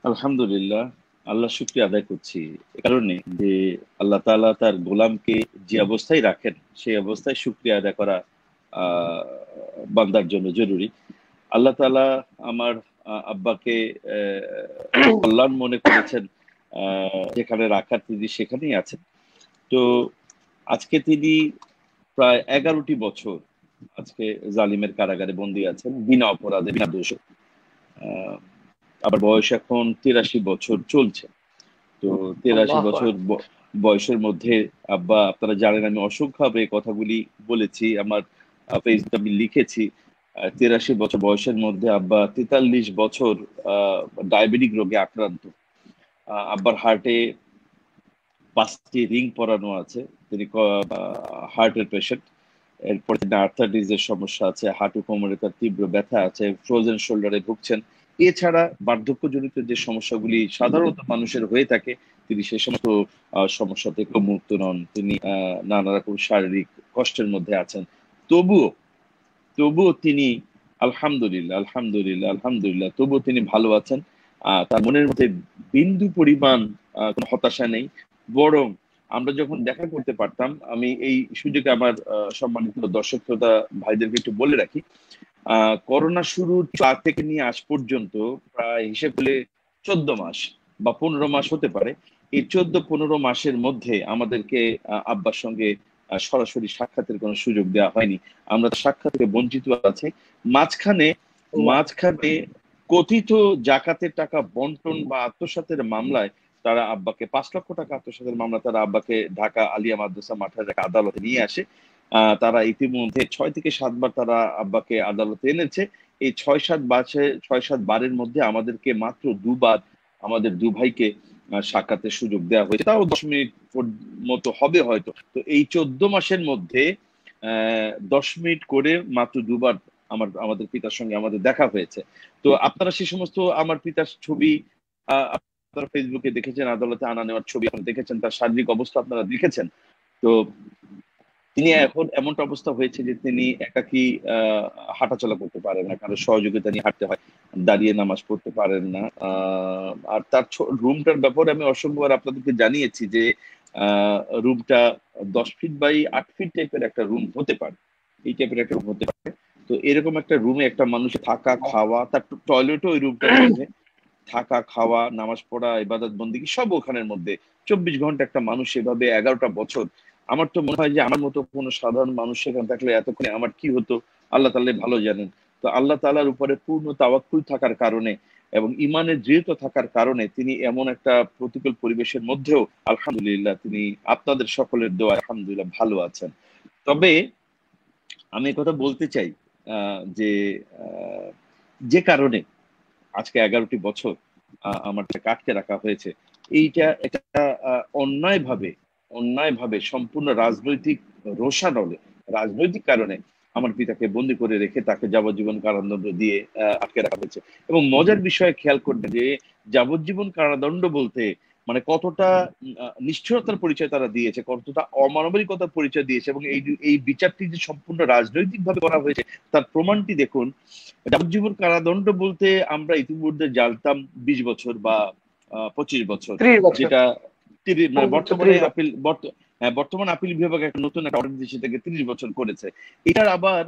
আলহামদুলিল্লাহ, আল্লাহ শুকরিয়া আদায় করছি এ কারণে যে আল্লাহ তাআলা তার গোলামকে যে অবস্থায় রাখেন সেই অবস্থায় শুকরিয়া আদায় করা আহ বান্দার জন্য জরুরি। আল্লাহ তাআলা আমার আব্বাকে কল্যাণ মনে করেছেন, যেখানে রাখার তিনি সেখানেই আছেন। তো আজকে তিনি প্রায় 11টি বছর আজকে জালিমের কারাগারে বন্দী আছেন বিনা অপরাধে, বিনা দোষে। আহ, আবার বয়স এখন 83 বছর চলছে। তো 83 বছর আল্লাহ। বয়সের মধ্যে আব্বা, আপনারা জানেন আমি অসংখ্যভাবে এই কথাগুলি বলেছি, আমার ফেসবুকে আমি লিখেছি। 83 বছর বয়সের মধ্যে আব্বা 43 বছর ডায়াবেটিক রোগে আক্রান্ত। আব্বার হার্টে 5টি রিং পরানো আছে। তিনি হার্টের পেশেন্ট। এরপরে তিনি আর্থারাইটিস এর সমস্যা আছে, হাঁটু কোমরে তার তীব্র ব্যথা আছে, ফ্রোজেন শোল্ডারে ভুগছেন। এছাড়া বার্ধক্যজনিত যে সমস্যাগুলি সাধারণত মানুষের হয়ে থাকে, তিনি সে সমস্ত সমস্যা থেকে মুক্ত নন। তিনি নানা রকম শারীরিক কষ্টের মধ্যে আছেন। তবুও তবুও তিনি আলহামদুলিল্লাহ, আলহামদুলিল্লাহ, আলহামদুলিল্লাহ, তবুও তিনি ভালো আছেন। তার মনের মধ্যে বিন্দু পরিমাণ কোনো হতাশা নেই। বরং আমরা যখন দেখা করতে পারতাম, আমি এই সুযোগে আমার সম্মানিত দর্শক শ্রোতা ভাইদেরকে একটু বলে রাখি, করোনা শুরুর আগ থেকে নিয়ে আজ পর্যন্ত প্রায় হিসেব করলে 14 মাস বা 15 মাস হতে পারে। এই 14-15 মাসের মধ্যে আমাদেরকে আব্বার সঙ্গে সরাসরি সাক্ষাতের কোনো সুযোগ দেওয়া হয়নি। আমরা সাক্ষাৎ থেকে বঞ্চিত আছি। মাঝখানে আল্লাহ। মাঝখানে কথিত জাকাতের টাকা বন্টন বা আত্মসাতের মামলায় তারা আব্বাকে 5 লক্ষ টাকা আত্মসাতের মামলা তারা আব্বাকে ঢাকা আলিয়া মাদ্রাসা মাঠের এক আদালতে নিয়ে আসে। তারা ইতিমধ্যে 6 থেকে 7 বার তারা আব্বাকে আদালতে এনেছে। এই 6-7 বারের মধ্যে আমাদেরকে মাত্র 2 বার আমাদের দু ভাইকে সাক্ষাতের সুযোগ দেওয়া হয়েছে, তাও 10 মিনিট মতো হবে হয়তো। তো এই 14 মাসের মধ্যে 10 মিনিট করে মাত্র 2 বার আমাদের পিতার সঙ্গে আমাদের দেখা হয়েছে। তো আপনারা সে সমস্ত আমার পিতার ছবি আপনারা ফেসবুকে দেখেছেন, আদালতে আনা নেওয়ার ছবি আপনারা দেখেছেন, তার শারীরিক অবস্থা আপনারা দেখেছেন। তো তিনি এখন এমনটা অবস্থা হয়েছে যে তিনি একাকী হাঁটাচলা করতে পারেন না, কারো সহযোগিতা নিয়ে হাঁটতে হয়। দাঁড়িয়ে নামাজ পড়তে পারেন না। আর তার রুমটার ব্যাপারে আমি অসংখ্যবার আপনাদেরকে জানিয়েছি যে রুমটা 10 ফিট বাই 8 ফিট টাইপের একটা রুম হতে পারে, এই টাইপের একটা রুম হতে পারে। তো এরকম একটা রুমে একটা মানুষ থাকা, খাওয়া, তার টয়লেটও ওই রুমটার মধ্যে, থাকা, খাওয়া, নামাজ পড়া, ইবাদত বন্দেগী সব ওখানের মধ্যে। 24 ঘন্টা একটা মানুষ এভাবে 11টা বছর। আমার তো মনে হয় যে আমার মতো কোনো সাধারণ মানুষ সেখানে থাকলে এতক্ষণে আমার কি হতো আল্লাহ তাআলাই ভালো জানেন। তো আল্লাহ তাআলার উপরে পূর্ণ তাওয়াক্কুল থাকার কারণে এবং ইমানের দৃঢ়তা থাকার কারণে তিনি এমন একটা প্রতিকূল পরিবেশের মধ্যেও আলহামদুলিল্লাহ তিনি আপনাদের সকলের দোয়া আলহামদুলিল্লাহ ভালো আছেন। তবে আমি কথা বলতে চাই যে আহ, যে কারণে আজকে 11টি বছর আমার আটকে রাখা হয়েছে, এইটা এটা অন্যায়ভাবে অন্যায়ভাবে সম্পূর্ণ রাজনৈতিক রোষানলে, রাজনৈতিক কারণে আমার পিতাকে বন্দি করে রেখে তাকে যাবজ্জীবন কারাদণ্ড দিয়ে আটকে রাখা হয়েছে। এবং মজার বিষয়ে খেয়াল করবেন যে যাবজ্জীবন কারাদণ্ড বলতে মানে কতটা নিষ্ঠুরতার পরিচয় তারা দিয়েছে, কতটা অমানবিকতার পরিচয় দিয়েছে, এবং এই এই বিচারটি যে সম্পূর্ণ রাজনৈতিক ভাবে করা হয়েছে তার প্রমাণটি দেখুন। যাবজ্জীবন কারাদণ্ড বলতে আমরা ইতিমধ্যে জানতাম 20 বছর বা 25 বছর, 30 বছর। যেটা মানে সর্বোচ্চ বর্তমানে 30 বছর। বর্তমান আপিল বিভাগ একটা নতুন একটা অর্ডার দিয়ে সেটাকে 30 বছর করেছে। এটার আবার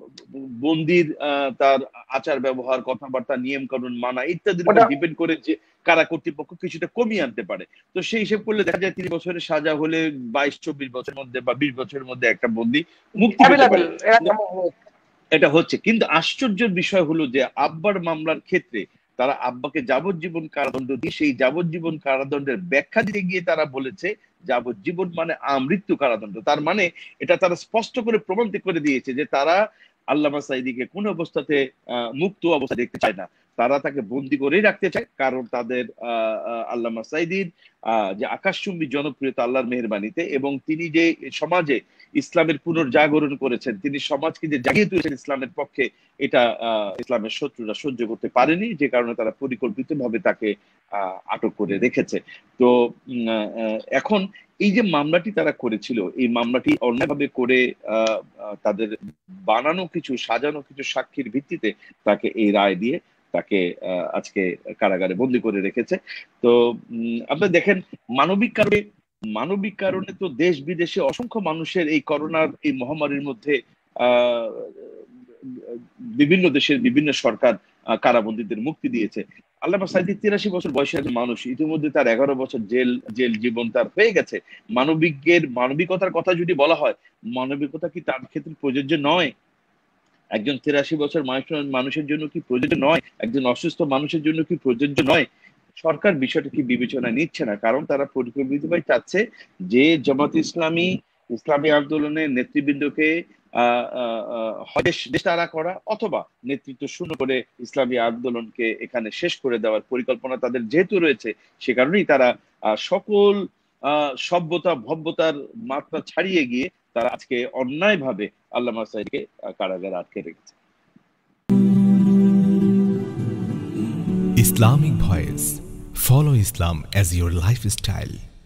বন্দির তার আচার ব্যবহার, কথাবার্তা, নিয়ম কানুন মানা ইত্যাদির উপর ওটা ডিপেন্ড করে যে কারা কর্তৃপক্ষ কিছুটা কমিয়ে আনতে পারে। তো সেই হিসেব করলে দেখা যায় 30 বছরের সাজা হলে 22-24 বছরের মধ্যে বা 20 বছরের মধ্যে একটা বন্দি মুক্তি পেতে অ্যাভেলেবেল, পারে। এরা এমন হয়েছে। এটা হচ্ছে, কিন্তু আশ্চর্যের বিষয় হলো যে আব্বার মামলার ক্ষেত্রে তারা আব্বাকে যাবজ্জীবন কারাদণ্ড দিয়ে সেই যাবজ্জীবন কারাদণ্ডের ব্যাখ্যা দিতে গিয়ে তারা বলেছে যাবজ্জীবন মানে আমৃত্যু কারাদণ্ড। তার মানে এটা তারা স্পষ্ট করে প্রমাণিত করে দিয়েছে যে তারা আল্লামা সাইদিকে কোন অবস্থাতে মুক্ত অবস্থা দেখতে চায় না, তারা তাকে বন্দি করেই রাখতে চায়। কারণ তাদের আল্লামা সাইদির যে আকাশচুম্বী জনপ্রিয়তা আল্লাহর মেহেরবানিতে, এবং তিনি যে সমাজে ইসলামের পুনর্জাগরণ করেছেন, তিনি সমাজকে যে জাগিয়ে তুলেছেন ইসলামের পক্ষে, এটা ইসলামের শত্রুরা সহ্য করতে পারেনি, যে কারণে তারা পরিকল্পিতভাবে তাকে আটক করে রেখেছে। তো এখন এই যে মামলাটি তারা করেছিল, এই মামলাটি অন্যায়ভাবে করে তাদের বানানো কিছু, সাজানো কিছু সাক্ষীর ভিত্তিতে তাকে এই রায় দিয়ে তাকে আজকে কারাগারে বন্দি করে রেখেছে। তো আপনি দেখেন, মানবিক কারণে তো দেশ বিদেশে অসংখ্য মানুষের এই করোনার এই মহামারীর মধ্যে আহ বিভিন্ন দেশের বিভিন্ন সরকার কারাবন্দীদের মুক্তি দিয়েছে। আল্লামা সাঈদী ৮৩ বছর বয়সের একজন মানুষ, ইতিমধ্যে তার ১১ বছর জেল জীবন তার হয়ে গেছে। মানবিকতার কথা যদি বলা হয়, মানবিকতা কি তার ক্ষেত্রে প্রযোজ্য নয়? একজন ৮৩ বছর মানুষের জন্য কি প্রযোজ্য নয়? একজন অসুস্থ মানুষের জন্য কি প্রযোজ্য নয়? সরকার বিষয়টা কি বিবেচনায় নিচ্ছে না, কারণ তারা পরিকল্পিতভাবে চাচ্ছে যে ইসলামী আন্দোলনের নেতৃবৃন্দকে দেশ তাড়া করা, অথবা নেতৃত্ব শূন্য করে ইসলামী আন্দোলনকে এখানে শেষ করে দেওয়ার পরিকল্পনা তাদের যেহেতু রয়েছে, সে কারণেই তারা সকল সভ্যতা ভব্যতার মাত্রা ছাড়িয়ে গিয়ে তারা আজকে অন্যায়ভাবে আল্লামা সাঈদীকে কারাগারে আটকে রেখেছে। Islamic Voice. Follow Islam as your lifestyle.